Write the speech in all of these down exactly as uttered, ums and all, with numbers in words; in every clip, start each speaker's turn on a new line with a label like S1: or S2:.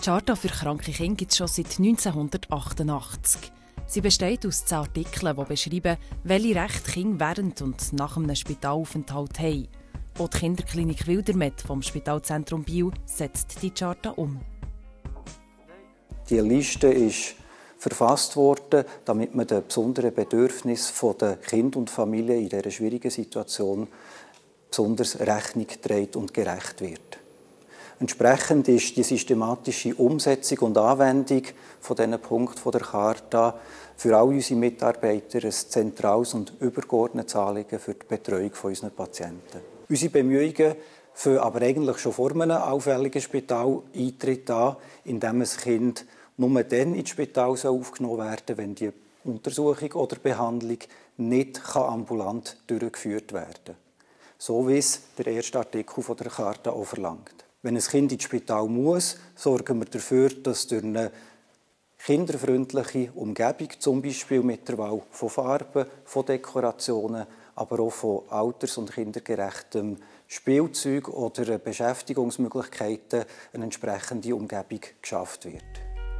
S1: Charta für kranke Kinder gibt es schon seit neunzehnhundertachtundachtzig. Sie besteht aus zehn Artikeln, die beschreiben, welche Rechte Kinder während und nach einem Spitalaufenthalt haben. Auch die Kinderklinik Wildermet vom Spitalzentrum Biel setzt die Charta um.
S2: Die Liste ist verfasst worden, damit man den besonderen Bedürfnissen der Kinder und Familien in dieser schwierigen Situation besonders Rechnung trägt und gerecht wird. Entsprechend ist die systematische Umsetzung und Anwendung von diesen Punkten der Charta für alle unsere Mitarbeiter ein zentrales und übergeordnetes Anliegen für die Betreuung unserer Patienten. Unsere Bemühungen fangen aber eigentlich schon vor einem allfälligen Spitaleintritt an, indem ein Kind nur dann ins Spital aufgenommen werden soll, wenn die Untersuchung oder Behandlung nicht ambulant durchgeführt werden kann. So wie es der erste Artikel der Charta auch verlangt. Wenn ein Kind ins Spital muss, sorgen wir dafür, dass durch eine kinderfreundliche Umgebung, zum Beispiel mit der Wahl von Farben, von Dekorationen, aber auch von alters- und kindergerechtem Spielzeug oder Beschäftigungsmöglichkeiten, eine entsprechende Umgebung geschafft wird.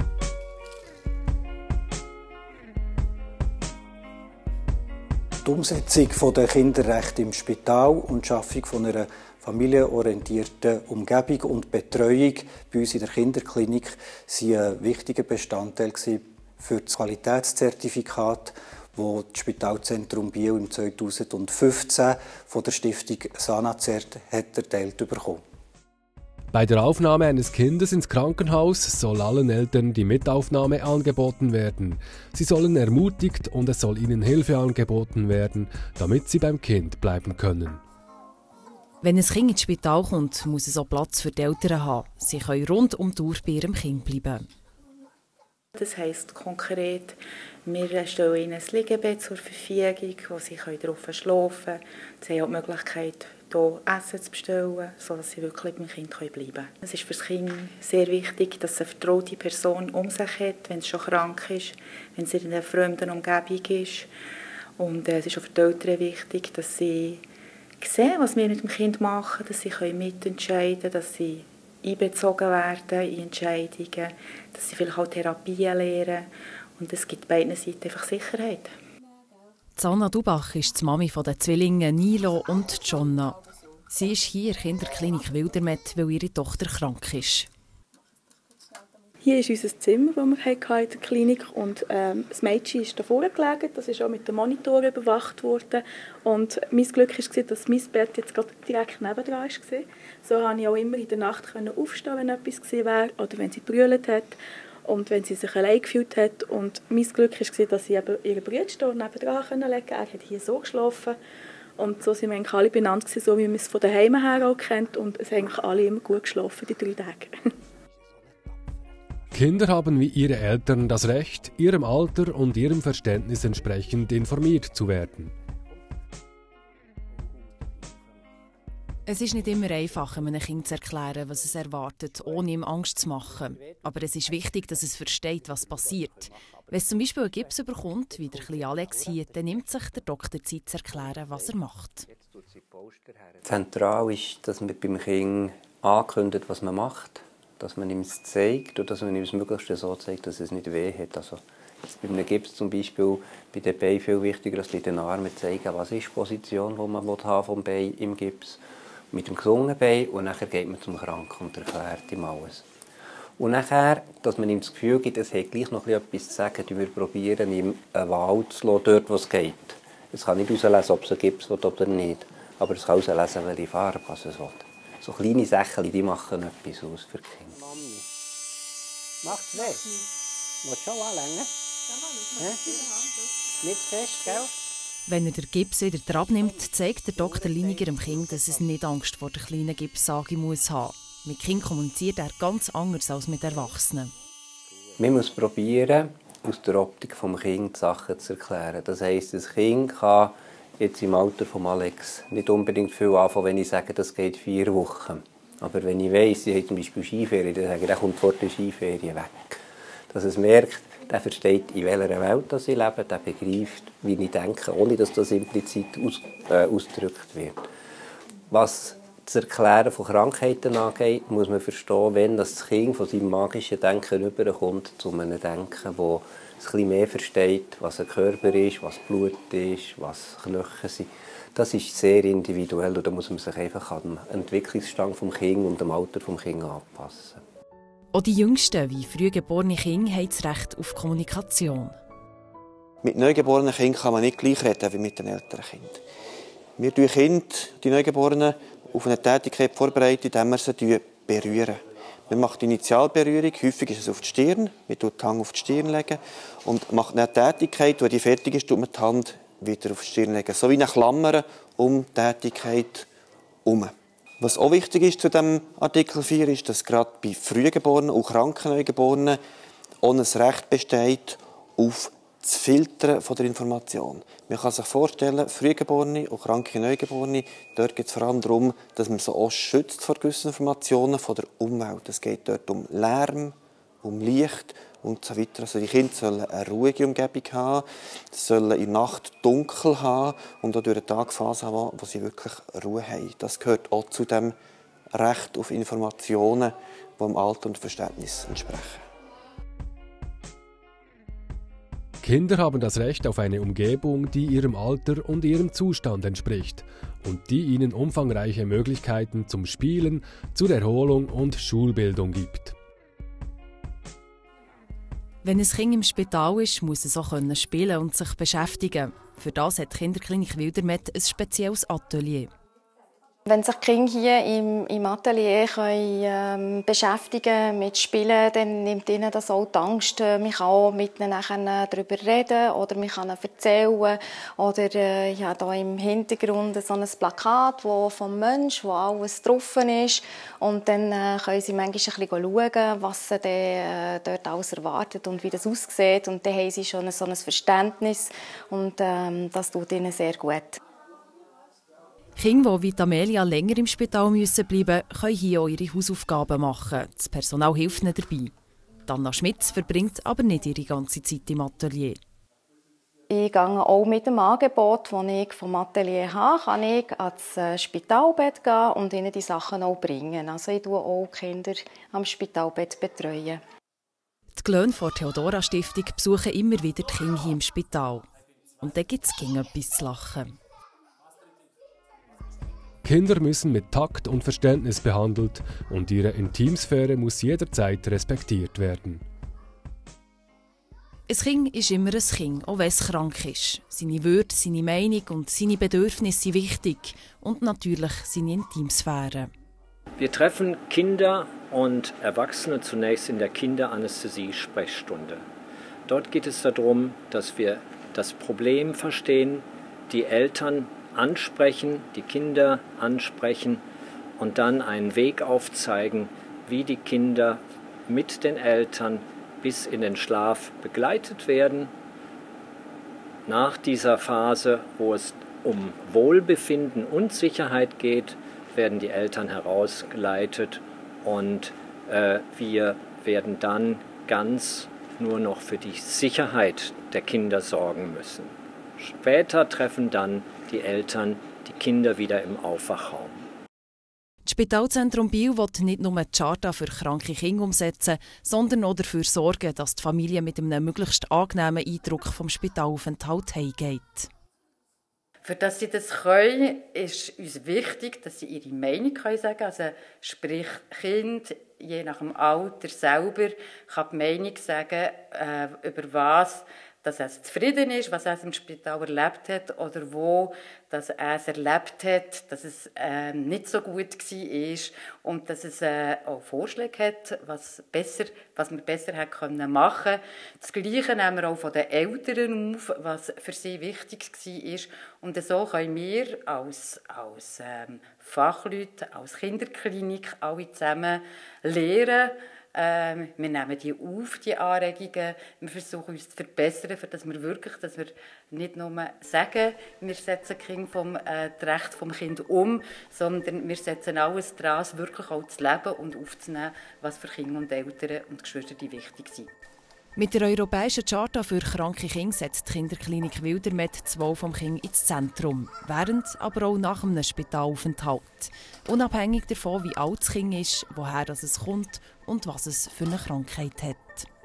S2: Die Umsetzung der Kinderrechte im Spital und die Schaffung von einer familienorientierten Umgebung und Betreuung bei uns in der Kinderklinik waren ein wichtiger Bestandteil für das Qualitätszertifikat, das das Spitalzentrum Biel im zweitausendfünfzehn von der Stiftung Sanazert hat erteilt bekommen.
S3: Bei der Aufnahme eines Kindes ins Krankenhaus soll allen Eltern die Mitaufnahme angeboten werden. Sie sollen ermutigt und es soll ihnen Hilfe angeboten werden, damit sie beim Kind bleiben können.
S1: Wenn ein Kind ins Spital kommt, muss es auch Platz für die Eltern haben. Sie können rund um die Uhr bei ihrem Kind bleiben.
S4: Das heisst konkret, wir stellen ihnen ein Liegebett zur Verfügung, wo sie darauf schlafen können. Sie haben auch die Möglichkeit, hier Essen zu bestellen, sodass sie wirklich beim Kind bleiben können. Es ist für das Kind sehr wichtig, dass es eine vertraute Person um sich hat, wenn es schon krank ist, wenn es in einer fremden Umgebung ist. Und es ist auch für die Eltern wichtig, dass sie sehen, was wir mit dem Kind machen, dass sie mitentscheiden können, dass sie einbezogen werden in Entscheidungen, dass sie vielleicht auch Therapien lernen. Und es gibt beiden Seiten einfach Sicherheit.
S1: Sanna Dubach ist die Mami der Zwillinge Nilo und Jonna. Sie ist hier in der Kinderklinik Wildermet, weil ihre Tochter krank ist.
S5: Hier ist unser Zimmer, das wir in der Klinik hatten. Und, ähm, das Mädchen ist davor gelegen, das ist auch mit dem Monitor überwacht worden. Und mein Glück war, dass mein Bett jetzt gerade direkt nebendran war. So konnte ich auch immer in der Nacht aufstehen, wenn etwas war oder wenn sie gebrüllt hat und wenn sie sich allein gefühlt hat. Und mein Glück war, dass ich eben ihren Brüder nebendran legen konnte. Er hat hier so geschlafen. Und so sind wir eigentlich alle benannt, so wie man es von daheim her auch kennt. Und es haben eigentlich alle immer gut geschlafen, die drei Tage.
S3: Kinder haben wie ihre Eltern das Recht, ihrem Alter und ihrem Verständnis entsprechend informiert zu werden.
S1: Es ist nicht immer einfach, einem Kind zu erklären, was es erwartet, ohne ihm Angst zu machen. Aber es ist wichtig, dass es versteht, was passiert. Wenn es zum Beispiel einen Gips bekommt, wie der kleine Alex hier, dann nimmt sich der Doktor Zeit zu erklären, was er macht.
S6: Zentral ist, dass man beim Kind ankündigt, was man macht. Dass man ihm es zeigt und dass man ihm das Möglichste so zeigt, dass es nicht weh hat. Also jetzt bei einem Gips zum Beispiel bei den Beinen viel wichtiger, als bei den Armen zeigen, was ist die Position, die man haben vom Bein im Gips. Mit dem gesungenen Bein und dann geht man zum Kranken und erklärt ihm alles. Und nachher, dass man ihm das Gefühl gibt, es hat gleich noch etwas zu sagen, wir probieren ihm eine Wahl zu lassen, dort wo es geht. Es kann nicht herauslesen, ob es einen Gips will oder nicht, aber es kann herauslesen, welche Farbe es will. So kleine Sachen, die machen etwas aus für die Kinder. Mami, macht's weh? Willst du schon anlängen? Ja, nicht fest, gell?
S1: Wenn er den Gips wieder abnimmt, zeigt der Doktor Liniger dem Kind, dass es nicht Angst vor der kleinen Gipssage muss haben. Mit Kindern kommuniziert er ganz anders als mit Erwachsenen.
S6: Man muss probieren, aus der Optik des Kindes Sachen zu erklären. Das heisst, das Kind kann jetzt im Alter von Alex nicht unbedingt viel anfangen, wenn ich sage, das geht vier Wochen. Aber wenn ich weiss, sie haben zum Beispiel Skiferien, dann sage ich, der kommt vor der Skiferien weg. Dass es merkt, der versteht, in welcher Welt ich lebe, der begreift, wie ich denke, ohne dass das implizit aus, äh, ausgedrückt wird. Was das Erklären von Krankheiten angeht, muss man verstehen, wenn das Kind von seinem magischen Denken rüberkommt zu einem Denken, das ein bisschen mehr versteht, was ein Körper ist, was Blut ist, was Knochen sind. Das ist sehr individuell und da muss man sich einfach an den Entwicklungsstand des Kindes und dem Alter des Kindes anpassen.
S1: Auch die Jüngsten, wie frühgeborene Kinder, haben das Recht auf Kommunikation.
S7: Mit neugeborenen Kindern kann man nicht gleich reden wie mit den älteren Kindern. Wir bereiten Kinder, die Neugeborenen, auf eine Tätigkeit vorbereiten, indem wir sie berühren. Man macht die Initialberührung, häufig ist es auf die Stirn, man legt die Hand auf die Stirn legen und macht eine Tätigkeit, wenn die fertig ist, tut man die Hand wieder auf die Stirn legen. So wie eine Klammer um die Tätigkeit herum. Was auch wichtig ist zu diesem Artikel vier, ist, dass gerade bei Frühgeborenen und kranken Neugeborenen auch ein Recht besteht auf das Filtern von der Information. Man kann sich vorstellen, Frühgeborene und kranke Neugeborene, dort geht es vor allem darum, dass man sie auch schützt vor gewissen Informationen von der Umwelt. Es geht dort um Lärm, um Licht und so weiter. Also die Kinder sollen eine ruhige Umgebung haben, sollen in der Nacht dunkel haben und auch durch eine Tagphase haben, wo sie wirklich Ruhe haben. Das gehört auch zu dem Recht auf Informationen, die dem Alter und Verständnis entsprechen.
S3: Kinder haben das Recht auf eine Umgebung, die ihrem Alter und ihrem Zustand entspricht und die ihnen umfangreiche Möglichkeiten zum Spielen, zur Erholung und Schulbildung gibt.
S1: Wenn ein Kind im Spital ist, muss es auch spielen und sich beschäftigen. Für das hat die Kinderklinik Wildermet ein spezielles Atelier.
S8: Wenn sich die Kinder hier im, im Atelier können, ähm, beschäftigen mit Spielen, dann nimmt ihnen das auch die Angst. Man kann auch mit ihnen nachher darüber reden oder man kann ihnen erzählen. Oder äh, ich habe hier im Hintergrund so ein Plakat wo vom Mensch, wo alles drauf ist. Und dann äh, können sie manchmal ein bisschen schauen, was sie dann, äh, dort alles erwartet und wie das aussieht. Und dann haben sie schon so ein Verständnis und ähm, das tut ihnen sehr gut.
S1: Kinder, die wie Amelia länger im Spital müssen bleiben müssen, können hier auch ihre Hausaufgaben machen. Das Personal hilft ihnen dabei. Anna Schmitz verbringt aber nicht ihre ganze Zeit im Atelier.
S8: Ich gehe auch mit dem Angebot, das ich vom Atelier habe, kann ich ans Spitalbett gehen und ihnen die Sachen auch bringen. Also ich betreue auch Kinder am Spitalbett. Betreuen.
S1: Die Glöhne der Theodora Stiftung besuchen immer wieder die Kinder hier im Spital. Und dann gibt es etwas zu lachen.
S3: Kinder müssen mit Takt und Verständnis behandelt und ihre Intimsphäre muss jederzeit respektiert werden.
S1: Ein Kind ist immer ein Kind, auch wenn es krank ist. Seine Würde, seine Meinung und seine Bedürfnisse sind wichtig und natürlich seine Intimsphäre.
S9: Wir treffen Kinder und Erwachsene zunächst in der Kinderanästhesie-Sprechstunde. Dort geht es darum, dass wir das Problem verstehen, die Eltern ansprechen, die Kinder ansprechen und dann einen Weg aufzeigen, wie die Kinder mit den Eltern bis in den Schlaf begleitet werden. Nach dieser Phase, wo es um Wohlbefinden und Sicherheit geht, werden die Eltern herausgeleitet und äh, wir werden dann ganz nur noch für die Sicherheit der Kinder sorgen müssen. Später treffen dann die Eltern die Kinder wieder im Aufwachraum.
S1: Das Spitalzentrum Biel will nicht nur die Charta für kranke Kinder umsetzen, sondern auch dafür sorgen, dass die Familie mit einem möglichst angenehmen Eindruck vom Spitalaufenthalt heimgeht.
S10: Für dass sie das können, ist uns wichtig, dass sie ihre Meinung können sagen können. Also sprich, Kind, je nach dem Alter selber, kann die Meinung sagen, äh, über was dass er zufrieden ist, was er im Spital erlebt hat oder wo dass er es erlebt hat, dass es äh, nicht so gut war und dass es äh, auch Vorschläge hat, was, besser, was wir besser hätten machen können. Das Gleiche nehmen wir auch von den Eltern auf, was für sie wichtig war. Und so können wir als, als ähm, Fachleute, als Kinderklinik alle zusammen lernen. Ähm, wir nehmen die auf, die Anregungen. Wir versuchen uns zu verbessern, für dass wir wirklich, dass wir nicht nur sagen, wir setzen Kind vom, äh, das Recht vom Kind um, sondern wir setzen alles daran, wirklich auch zu leben und aufzunehmen, was für Kinder und Eltern und Geschwister wichtig sind.
S1: Mit der europäischen Charta für kranke Kinder setzt die Kinderklinik Wildermed das Wohl des Kindes ins Zentrum, während aber auch nach einem Spitalaufenthalt. Unabhängig davon, wie alt das Kind ist, woher es kommt und was es für eine Krankheit hat.